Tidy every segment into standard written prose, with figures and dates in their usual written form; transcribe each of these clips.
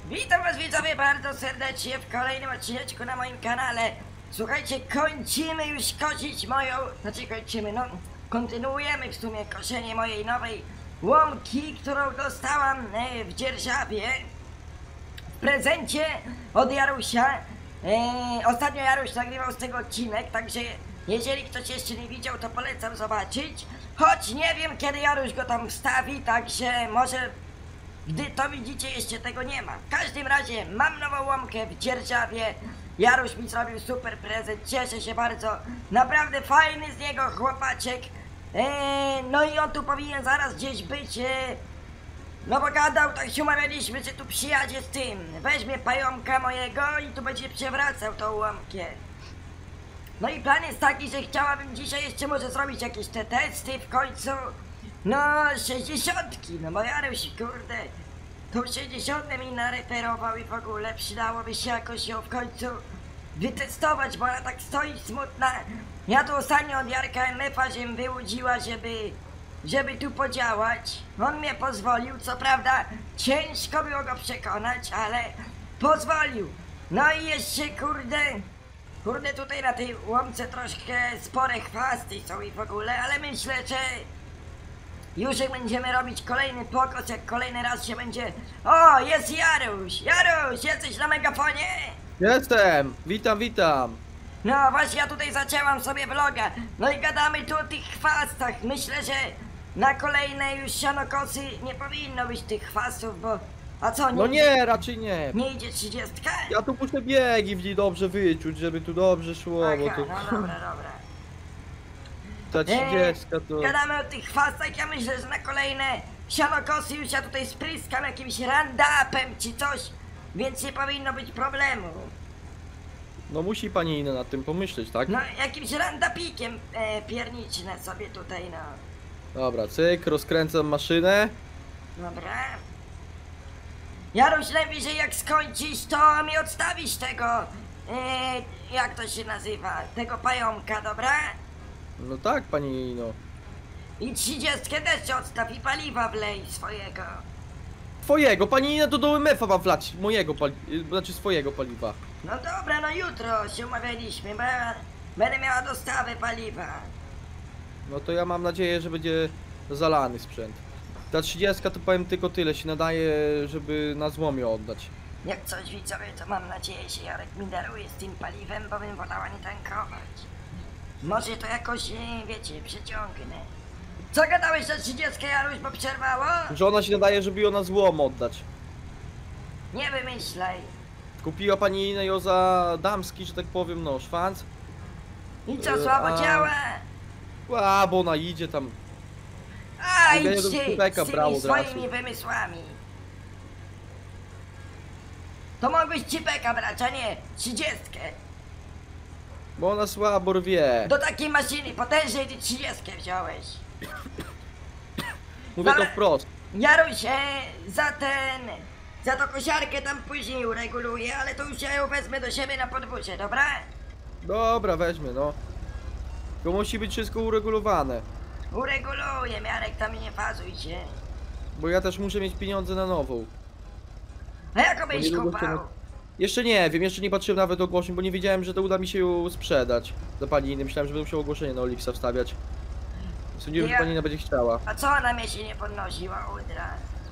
Witam was widzowie bardzo serdecznie w kolejnym odcineczku na moim kanale. Słuchajcie, kończymy już kosić kontynuujemy w sumie koszenie mojej nowej łomki, którą dostałam w dzierżawie w prezencie od Jarusia. Ostatnio Jaruś nagrywał z tego odcinek, także jeżeli ktoś jeszcze nie widział, to polecam zobaczyć. Choć nie wiem, kiedy Jaruś go tam wstawi, także może gdy to widzicie, jeszcze tego nie ma. W każdym razie mam nową łomkę w dzierżawie. Jaruś mi zrobił super prezent, cieszę się bardzo. Naprawdę fajny z niego chłopaczek. No i on tu powinien zaraz gdzieś być. No bo gadał, tak się umawialiśmy, że tu przyjadzie z tym. Weźmie pająka mojego i tu będzie przewracał tą łomkę. No i plan jest taki, że chciałabym dzisiaj jeszcze może zrobić jakieś te testy w końcu. No, 60, no bo Jaruś, kurde, tą 60 mi nareperował i w ogóle przydałoby się jakoś ją w końcu wytestować, bo ona tak stoi smutna. Ja tu ostatnio od Jarka MF-a żem wyłudziła, żeby tu podziałać. On mnie pozwolił, co prawda ciężko było go przekonać, ale pozwolił. No i jeszcze, kurde, tutaj na tej łomce troszkę spore chwasty są i w ogóle, ale myślę, że już jak będziemy robić kolejny pokos, jak kolejny raz się będzie... O, jest Jaruś! Jaruś, jesteś na megafonie? Jestem! Witam! No właśnie, ja tutaj zaczęłam sobie vloga. No i gadamy tu o tych chwastach. Myślę, że na kolejne już sianokosy nie powinno być tych chwastów, bo... A co, nie? No nie, raczej nie. Nie idzie 30? Ja tu muszę biegi w niej dobrze wyczuć, żeby tu dobrze szło, bo Aha, to... no dobra. Ta 30 to... Gadamy o tych chwastach, ja myślę, że na kolejne sianokosy już ja tutaj spryskam jakimś randapem czy coś, więc nie powinno być problemu. No musi pani Ina nad tym pomyśleć, tak? No jakimś randapikiem piernicznę sobie tutaj, no. Dobra, cyk, rozkręcam maszynę. Dobra. Jaruś, najwyżej jak skończysz, to mi odstawisz tego, jak to się nazywa, tego pająka, dobra? No tak, pani Ino. I 30 też odstaw i paliwa wlej swojego. Twojego, pani Ina to do MF-a ma wlać, mojego znaczy swojego paliwa. No dobra, no jutro się umawialiśmy, bo ja będę miała dostawę paliwa. No to ja mam nadzieję, że będzie zalany sprzęt. Ta 30 to powiem tylko tyle, się nadaje, żeby na złomie oddać. Jak coś widzowie, to mam nadzieję, że Jarek mi daruje z tym paliwem, bo bym wolała nie tankować. Może to jakoś, wiecie, przeciągnę. Co gadałeś za 30, Jaruś, bo przerwało? Że ona się nadaje, żeby ją na złom oddać. Nie wymyślaj. Kupiła pani Ina ją za damski, że tak powiem, no, szwanc. I co, słabo działa? A, bo ona idzie tam. A, Mówię, idź do ty Kubeka z brało tymi od swoimi razu. wymysłami. To mogłeś cipeka brać, a nie 30. Bo ona słabo rwie. Do takiej maszyny potężnej ty 30 wziąłeś. Mówię to Ale- wprost. Jaruś, za tą kosiarkę tam później ureguluję, ale to już ja ją wezmę do siebie na podwórze, dobra? Dobra, weźmy, no. Tylko musi być wszystko uregulowane. Ureguluję, Jarek, tam nie fazuj się. Bo ja też muszę mieć pieniądze na nową. A jak Bo byś niedługo kupał? chcemy- Jeszcze nie wiem, jeszcze nie patrzyłem nawet ogłoszeń, bo nie wiedziałem, że to uda mi się ją sprzedać. Za pani Inny, myślałem, że będę musiał ogłoszenie na Olixa wstawiać. Sądziłem, że pani Inna będzie chciała. A co ona mnie się nie podnosiła, udra?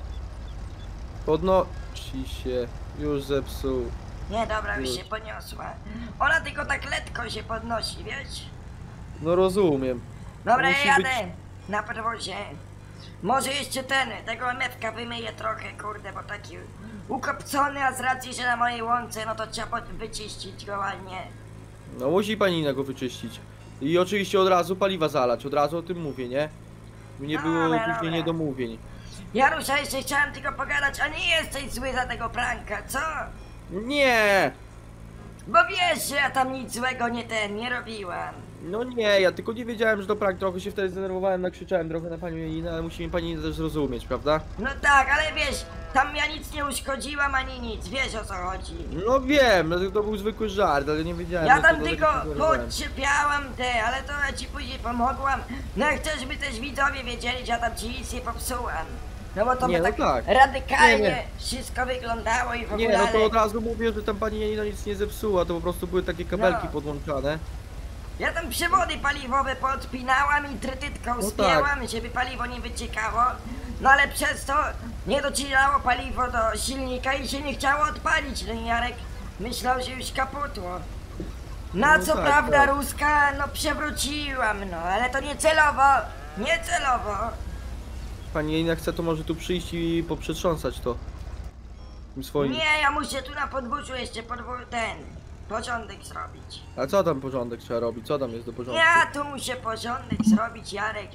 Podnosi się, już zepsuł. Nie, dobra, już Już. się podniosła. Ona tylko tak letko się podnosi, wiesz? No rozumiem. Dobra, Musi ja być- jadę na podwozie. Może jeszcze tego MF-ka wymyję trochę, kurde, bo taki ukopcony, a z racji, że na mojej łące, no to trzeba wyczyścić go ładnie. No musi pani Inna go wyczyścić. I oczywiście od razu paliwa zalać, od razu o tym mówię, nie? By nie było Dobra, później dobra. niedomówień. Jarusza, jeszcze chciałem tylko pogadać, a nie jesteś zły za tego pranka, co? Nie! Bo wiesz, że ja tam nic złego nie robiłam. No nie, ja tylko nie wiedziałem, że to prank. Trochę się wtedy zdenerwowałem, nakrzyczałem trochę na panią Janinę, ale musi mi pani Janina też zrozumieć, prawda? No tak, ale wiesz, tam ja nic nie uszkodziłam ani nic, wiesz o co chodzi. No wiem, to był zwykły żart, ale nie wiedziałem, Ja że tam to tylko się zdenerwowałem. podczepiałam ale to ja ci później pomogłam. No jak chcesz, by też widzowie wiedzieli, że ja tam ci nic nie popsułam. No bo to Nie, by no tak tak. radykalnie Nie. wszystko wyglądało i w ogóle, Nie, no to ale od razu mówię, że tam pani Janina nic nie zepsuła, to po prostu były takie kabelki No. podłączane. ja tam przewody paliwowe podpinałam i trytytką No spięłam, żeby paliwo nie wyciekało. No ale przez to nie docierało paliwo do silnika i się nie chciało odpalić. No i Jarek myślał, że już kaputło. Na No co tak, prawda tak. Ruska, no przewróciłam, no ale to niecelowo, niecelowo. Pani Janina chce, to może tu przyjść i poprzetrząsać to. Tym swoim. Nie, ja muszę tu na podwórzu jeszcze porządek zrobić. A co tam porządek trzeba robić? Co tam jest do porządku? Ja tu muszę porządek zrobić, Jarek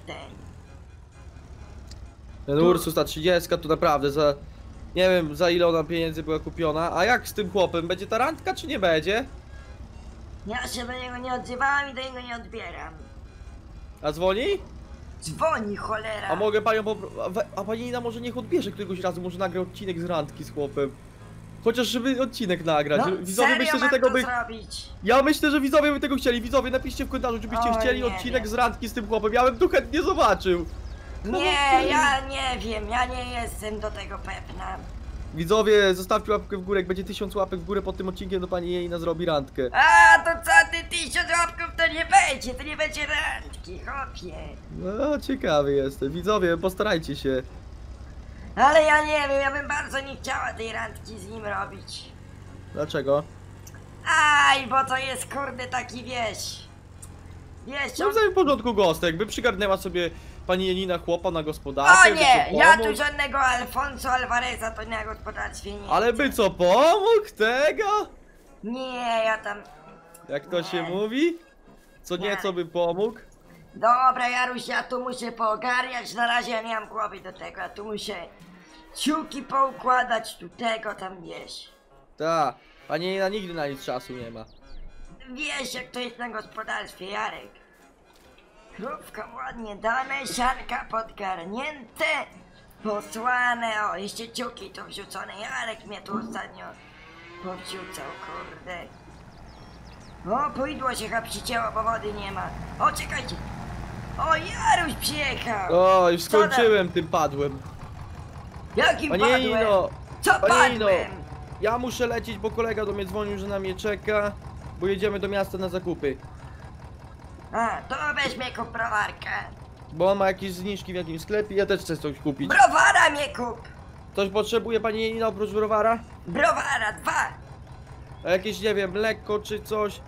Ten Ursus, ta 30 to naprawdę za... Nie wiem za ile ona pieniędzy była kupiona. A jak z tym chłopem? Będzie ta randka czy nie będzie? Ja się do niego nie odzywałam i do niego nie odbieram. A dzwoni? Dzwoni, cholera. A mogę panią A pani Nina może niech odbierze któregoś razu, może nagra odcinek z randki z chłopem. Chociaż żeby odcinek nagrać. No, Widzowie serio myślę, że mam tego to by... zrobić? Ja myślę, że widzowie by tego chcieli. Widzowie, napiszcie w komentarzu, żebyście Oj, chcieli nie odcinek wiem. z randki z tym chłopem. Ja bym tu chętnie zobaczył. Nie, ja nie wiem, ja nie jestem do tego pewna. Widzowie, zostawcie łapkę w górę, jak będzie 1000 łapek w górę pod tym odcinkiem, to pani Janina zrobi randkę. A, to co ty, 1000 łapków to nie będzie randki, chłopie. No, ciekawy jestem. Widzowie, postarajcie się. Ale ja nie wiem, ja bym bardzo nie chciała tej randki z nim robić. Dlaczego? Aj, bo to jest kurde taki wiesz, No on... w samym porządku gostek, by przygarnęła sobie pani Janina chłopa na gospodarkę. O by nie, co ja pomógł. tu żadnego Alfonso Alvareza to na gospodarstwie nie. Ale by co pomógł tego? Nie, ja tam... Jak to się Nie. mówi? Co Nie. nieco by pomógł? Dobra, Jaruś, ja tu muszę poogarniać, na razie ja nie mam głowy do tego, ja tu muszę ciuki poukładać, tu tego, tam wiesz. Ta, pani Janina nigdy na nic czasu nie ma. Wiesz jak to jest na gospodarstwie, Jarek. Krówka ładnie dane, sianka podgarnięte, posłane, o, jeszcze ciuki tu wrzucone, Jarek mnie tu ostatnio powrzucał, kurde. O, pudło się chyba przycięło, bo wody nie ma. O, czekajcie. O, Jaruś przyjechał. O, już Co tam? skończyłem tym padłem. Jakim Pani padłem? Janino, Co pani Janino, padłem? ja muszę lecieć, bo kolega do mnie dzwonił, że na mnie czeka, bo jedziemy do miasta na zakupy. A, to weźmie kup browarkę. Bo on ma jakieś zniżki w jakimś sklepie, ja też chcę coś kupić. Browara mnie kup. Coś potrzebuje pani Janina oprócz browara? Browara, 2. A jakieś, nie wiem, mleko czy coś?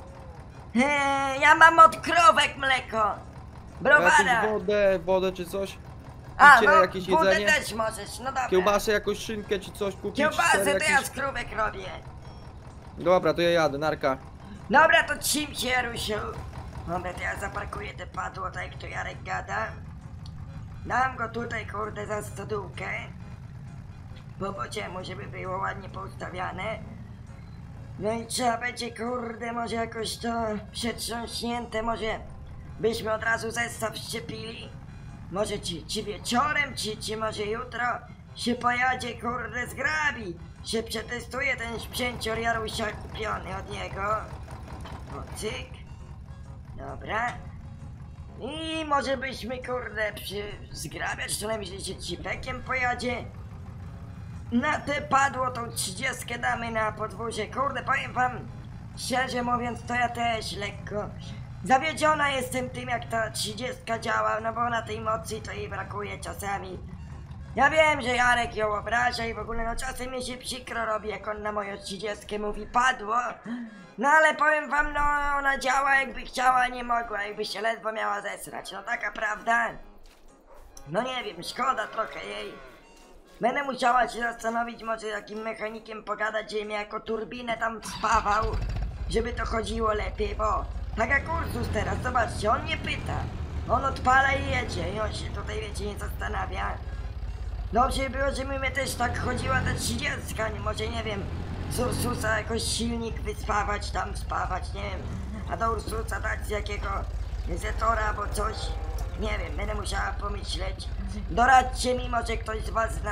Ja mam od krówek mleko. A Browara. jakąś wodę czy coś? A, Picie, no, jakieś wodę jedzenie? też możesz, no dobra. Kiełbasę, jakąś szynkę czy coś kupić? Kiełbasę ser to ja jakiś? z krówek robię. Dobra, to ja jadę, narka. Dobra, to trzym się, Jarusiu. Dobra, to ja zaparkuję te padło, tak jak to Jarek gada. Dam go tutaj, kurde, za stodółkę. Bo po ciemu, żeby było ładnie poustawiane. No i trzeba będzie, kurde, może jakoś to przetrząśnięte, może byśmy od razu zestaw szczepili. Może ci wieczorem, czy może jutro się pojadzie, kurde, zgrabi. Się przetestuje ten sprzęcior Jarusia kupiony od niego. O, cyk. Dobra. I może byśmy, kurde, zgrabiać, co najwyżej się cipekiem pojadzie. Na te padło tą 30 damy na podwórze. Kurde, powiem wam, szczerze mówiąc, to ja też lekko zawiedziona jestem tym, jak ta 30 działa, no bo na tej mocy to jej brakuje czasami. Ja wiem, że Jarek ją obraża i w ogóle, no czasem mi się przykro robi, jak on na moją 30 mówi padło. No ale powiem wam, no ona działa jakby chciała, nie mogła, jakby się ledwo miała zesrać, no taka prawda. No nie wiem, szkoda trochę jej. Będę musiała się zastanowić, może jakim mechanikiem pogadać, żeby mnie jako turbinę tam spawał, żeby to chodziło lepiej, bo tak jak Ursus teraz, zobaczcie, on nie pyta. On odpala i jedzie i on się tutaj, wiecie, nie zastanawia. Dobrze by było, żeby mnie też tak chodziła ta 30, nie, może nie wiem, z Ursusa jakoś silnik wyspawać, tam spawać, nie wiem, a do Ursusa dać jakiego zetora albo coś. Nie wiem, będę musiała pomyśleć. Doradźcie mi, może ktoś z was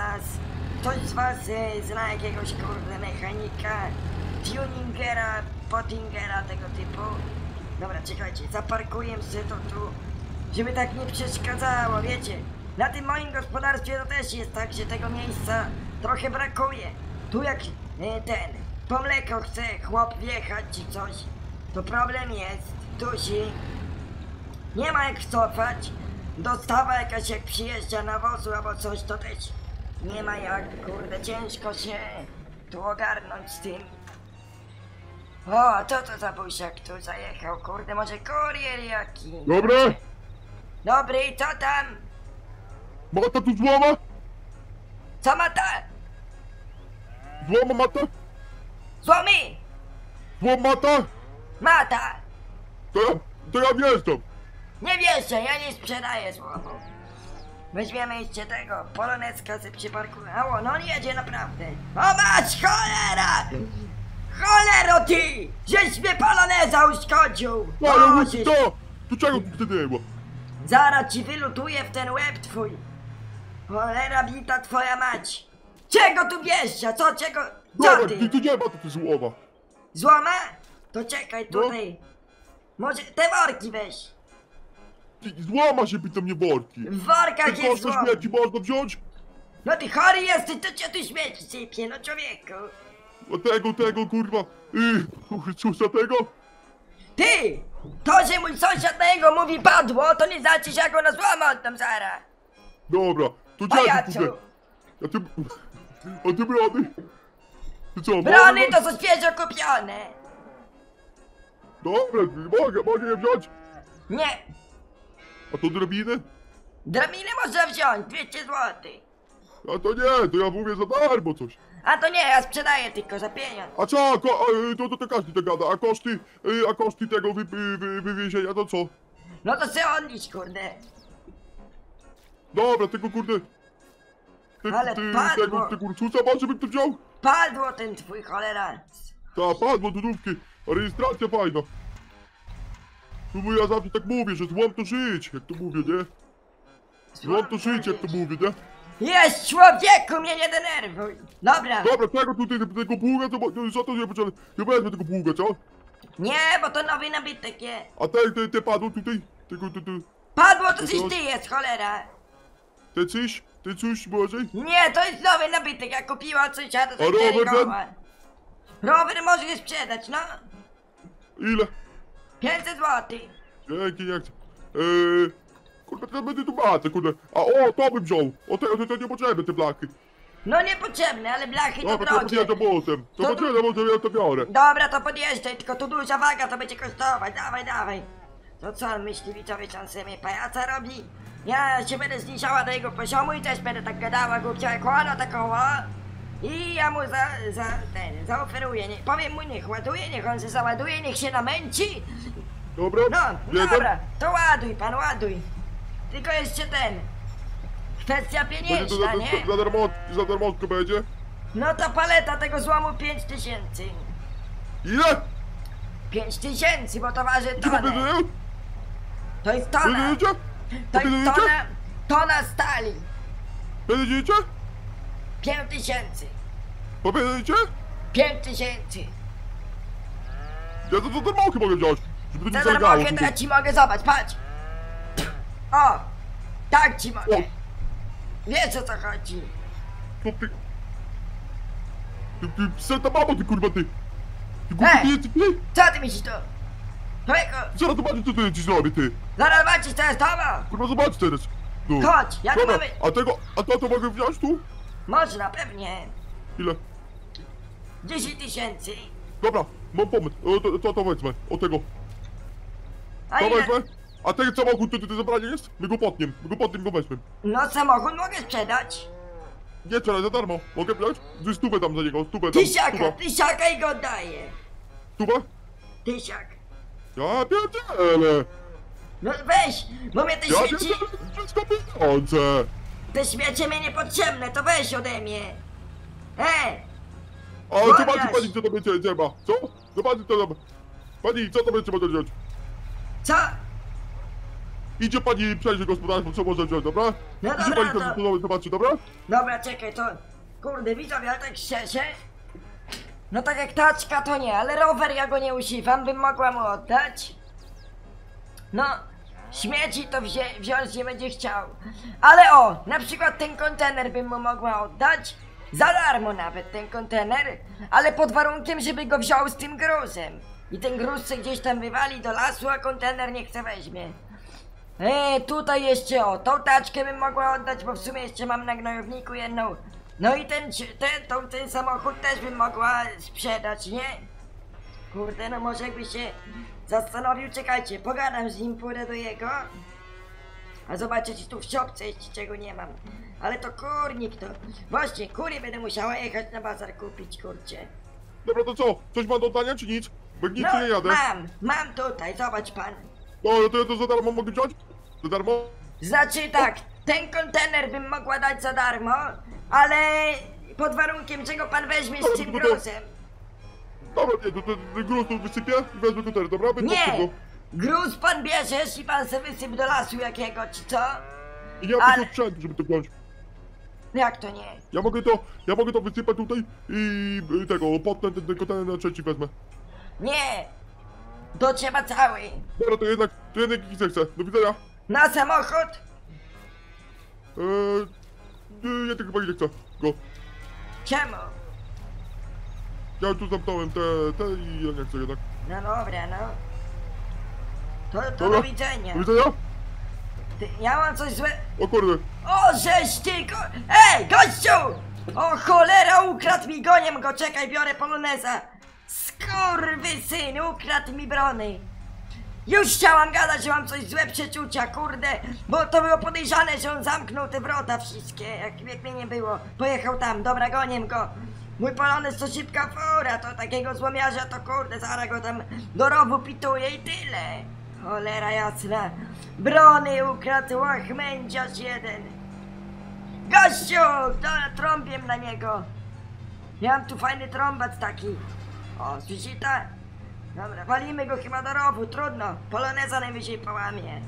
zna jakiegoś kurde mechanika, tuningera, pottingera, tego typu. Dobra, czekajcie, zaparkuję sobie to tu, żeby tak nie przeszkadzało, wiecie. na tym moim gospodarstwie to też jest tak, że tego miejsca trochę brakuje. Tu jak po mleko chce chłop wjechać czy coś, to problem jest. Dusi. Nie ma jak cofać. Dostawa jakaś jak przyjeżdża nawozu albo coś, to też nie ma jak, kurde, ciężko się tu ogarnąć z tym. O, co to za busiak tu zajechał, kurde, może kurier jaki? Dobra, Dobry, co tam? mata tu złoma? Co ma ta? Złoma mata? Złomy! Złom mata? Mata! To ja wjeżdżam. Nie wierzę, ja nie sprzedaję złomu. Weźmiemy jeszcze tego, poloneska se przyparkuje. Ało, no on jedzie naprawdę. O mać, cholera! Cholero ty! Żeś mnie poloneza uszkodził! Ale O, łódź żeś- to! To czego tu wtedy nie było? Zaraz ci wylutuję w ten łeb twój. Cholera bita twoja mać. Czego tu wjeżdża? Co, czego? Co Dobra, ty? tu nie ma to złoma. Złoma? To czekaj No. tutaj. Może te worki weź. Złoma się pyta mnie worki. W workach Tylko jest co złom. śmieci można wziąć? No ty chory jesteś, to cię tu śmieci sypie, no człowieku. A tego kurwa. Cóż tego? Ty! To, że mój sąsiad na jego mówi padło, to nie znaczy, że ja go na złoma oddam zaraz. Dobra, to Pajacu! dziękuję. A ty brony? Ty co, Brony mogę? to są świeżo kupione. Dobra, mogę je wziąć? Nie, A to drabiny? drabinę można wziąć, 200 zł. A to nie, to ja mówię za darmo coś. A to nie, ja sprzedaję tylko za pieniądz. A co, to każdy to gada, a koszty tego wywiezienia to co? No to se odlicz, kurde. Dobra, tego kurde... Ale padło. Tego kurczuca masz, żebym to wziął? Padło ten twój cholera. Ta, padło dudówki, a rejestracja fajna. No bo ja zawsze tak mówię, że złom to żyć, jak to mówię, nie? Złom to żyć, jak to mówię, nie? Jest człowieku, mnie nie denerwuj. Dobra. Dobra, tego tutaj, tego pługa, co to nie potrzebne? Nie wezmę tego pługa, co? Nie, bo to nowy nabytek jest. A te padło tutaj? Te Padło to coś ty jest, cholera. coś może? Nie, to jest nowy nabytek, ja kupiłam coś, a to A są rower 4 ten? koła. Rower może sprzedać, no. Ile? 500 zł. Dzięki, nie chcę. Kurde, to będę tu matę, kurde. A o, to bym wziął. To nie potrzebne te blachy. No niepotrzebne, ale blachy to Dobra, to drogie. podjeżdżam potem. To To- potrzebne, może ja to biorę. Dobra, to podjeżdżaj, tylko tu duża waga, to będzie kosztować, dawaj, dawaj. To co on myśli, widzowie, czy on sobie mnie pajaca robi? Ja się będę zniżała do jego poziomu i też będę tak gadała, głupcia jak ono, taką o. I ja mu zaoferuję, powiem mu niech ładuje, niech on się załaduje, niech się namęci. Dobra? No, Jeden? dobra, to ładuj pan, ładuj. Tylko jeszcze kwestia Będzie to pieniężna, nie? za darmotkę będzie? No to paleta tego złomu 5000. Ile? 5000, bo to waży Czy to tonę. będzie? To jest tona. Będziecie? To jest Będziecie? tona stali. Będziecie? 5000. Powiedziecie? 5000. Ja to za darmochę mogę wziąć. Żeby to nie Za zalegało darmochę to tutaj. ja ci mogę, zobacz, patrz. O, tak ci mogę. O. Wiesz o co chodzi. Co ty? Ty seta mamo, ty kurwa, ty! Ty kurwa, ty jesteś, ty? Co ty myślisz to? Człowieku, Zaraz zobaczysz, co ty ci zrobię, ty! zaraz zobaczysz co jest tobą. Kurwa, zobacz teraz! No. Chodź, ja tu Dobra, mamy... a to mogę wziąć tu? Można, pewnie. Ile? 10 000. Dobra, mam pomysł. To wezmę, o tego. A To ile? wezmę. A ten samochód, to zabranie jest? My go potniemy, go weźmy. No samochód mogę sprzedać. Nie, trzeba za darmo. Mogę wziąć? Stówę tam za niego, stówę tam. Tysiaka i go oddaję. Stówę? Tysiak. Ja pierdzielę. No weź, bo mnie te Ja śmieci... pierdzielę, wszystko pieniądze. Te śmiecie mnie niepotrzebne, to weź ode mnie. A Ładniaś. zobaczy pani, co to będzie trzeba. Co? Zobaczy to tam. Pani, co to będzie trzeba wziąć? Co? Idzie pani przejrzeć gospodarstwo, co może wziąć, dobra? No Idzie dobra, pani to... to zobaczy, dobra? Dobra, czekaj, to... Kurde, widzowie, ale tak szczerze... No tak jak taczka to nie, ale rower ja go nie używam, bym mogła mu oddać. No, śmieci to wziąć nie będzie chciał. Ale o, na przykład ten kontener bym mu mogła oddać, za darmo nawet ten kontener, ale pod warunkiem, żeby go wziął z tym gruzem. I ten gruz se gdzieś tam wywali do lasu, a kontener nie chce weźmie. Tutaj jeszcze o, tą taczkę bym mogła oddać, bo w sumie jeszcze mam na gnojowniku jedną. No i ten samochód też bym mogła sprzedać, nie? Kurde, no może jakby się zastanowił, czekajcie, pogadam z nim, pójdę do jego. A zobaczę, czy tu w siopce jeszcze czego nie mam. Ale to kurnik to. Właśnie, kury będę musiała jechać na bazar kupić, kurczę. Dobra, to co? Coś mam do oddania, czy nic? Bo jak nic, No, to nie jadę. mam tutaj, zobacz pan. No, to ja to za darmo mogę wziąć? Za darmo? Znaczy tak, ten kontener bym mogła dać za darmo, ale pod warunkiem, że go pan weźmie z tym gruzem. Dobra, nie, to ten gruz tu wysypię i wezmę kontener, dobra? Będę Nie! odsypał. Gruz pan bierzesz i pan se wysyp do lasu jakiego, czy co? I nie mam Ale- tego sprzętu, żeby to wziąć. Jak to nie? Ja mogę to wysypać tutaj i tego, potem ten kontener na trzeci wezmę. Nie! To trzeba cały. Dobra, to jednak nic chcę. Do widzenia. Na samochód? Ja tego chyba nie chcę. Go. Czemu? Ja tu zamknąłem te i ja nie chcę jednak. No dobra, no. To Dobra. do widzenia. Do widzenia? Ja mam coś złe... O kurde. O, żeś ty go... Ej, gościu! O cholera, ukradł mi goniem go, czekaj, biorę poloneza. Skurwysyn, ukradł mi brony. Już chciałam gadać, że mam coś złe przeczucia, kurde, bo to było podejrzane, że on zamknął te wrota wszystkie, jak mnie nie było. Pojechał tam, dobra, goniem go. Mój polonez to szybka fura, to takiego złomiarza to kurde, zaraz go tam do rowu pituje i tyle. Cholera jasna. Brony ukradł łachmędziarz jeden. Gościu, trąbiem na niego. Miałem tu fajny trąbac taki. O, słyszy ta? Dobra, walimy go chyba do rowu, trudno. Poloneza najwyżej połamie.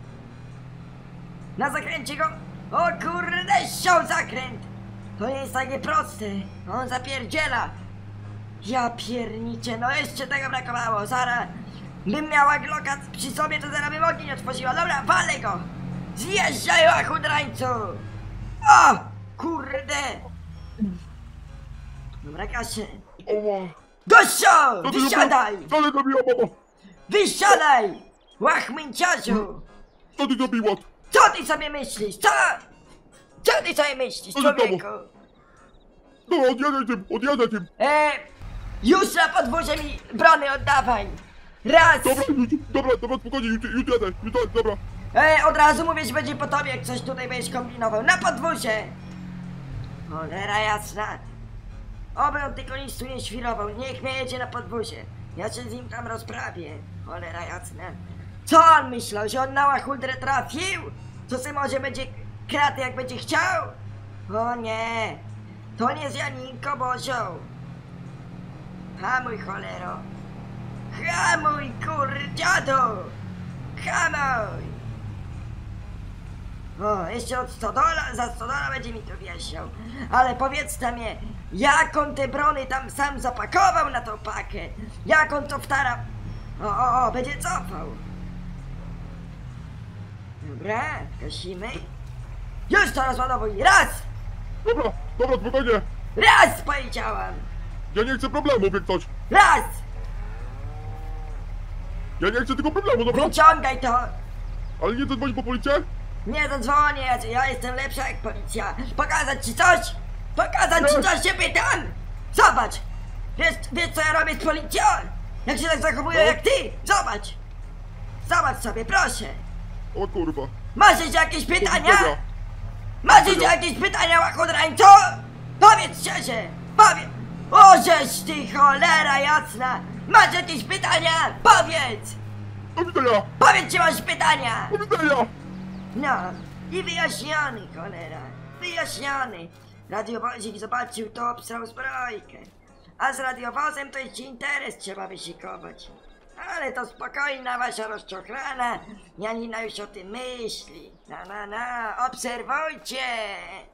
Na zakręcie go... O kurde, ściął zakręt! To nie jest takie proste. On zapierdziela. Ja pierniczę, no jeszcze tego brakowało. Zaraz bym miała Glocka przy sobie, to zaraz bym ogień otworzyła. Dobra, walę go! Zjeżdżaj, łachudrańcu! O! Kurde! Dobra, Kasie. Oła. Gościu! Wysiadaj! Co ty zrobiła, mamo? Wysiadaj! Łachmęciarzu! Co ty zrobiła? Co ty sobie myślisz? Co? Co ty sobie myślisz, Co ty człowieku? Dobra, odjadę tym. Już na podwórze mi brony oddawaj! Raz! Dobra, spokojnie, już jadę, dobra. Od razu mówię, że będzie po tobie, jak coś tutaj będziesz kombinował. Na podwórze! Cholera jasna. Oby on tylko nic tu nie świrował. Niech mnie jedzie na podwórze. Ja się z nim tam rozprawię. Cholera jasna. Co on myślał, że on na łachuldrę trafił? Co se może będzie kraty, jak będzie chciał? O nie! To nie z Janinko Bozią. Hamuj, cholero. Hamuj, dziadu! Hamuj! O, jeszcze od za 100 dola będzie mi to wiesiał. Ale powiedzcie mi, jak on te brony tam sam zapakował na tą pakę? Jak on to wtara... O, będzie cofał. Dobra, gasimy. Już to rozładowuj, raz! Dobra, spokojnie. Raz powiedziałam! Ja nie chcę problemów, jak coś. Raz! Ja nie chcę tego problemu, dobra? Wyciągaj to! Ale nie zadzwonić po policję? Nie zadzwonię, ja jestem lepsza jak policja. Pokazać ci coś? Pokazać ci coś, się pytam! Zobacz! Wiesz co ja robię z policją? Jak się tak zachowuję jak ty? Zobacz! Zobacz sobie, proszę! O kurwa. Masz jeszcze jakieś pytania? Dobra. Masz jeszcze jakieś pytania, łachudrańco? Powiedz szczerze! Powiedz! O, żeś ty cholera jasna! Masz jakieś pytania? Powiedz! Do widzenia. Powiedz, czy masz pytania! Do widzenia. No, i wyjaśniony, cholera, wyjaśniony. Radiowozik zobaczył to, obsrał zbrojkę. A z radiowozem to jeszcze interes trzeba wyszykować. Ale to spokojna wasza rozczochrana, Janina już o tym myśli. Obserwujcie!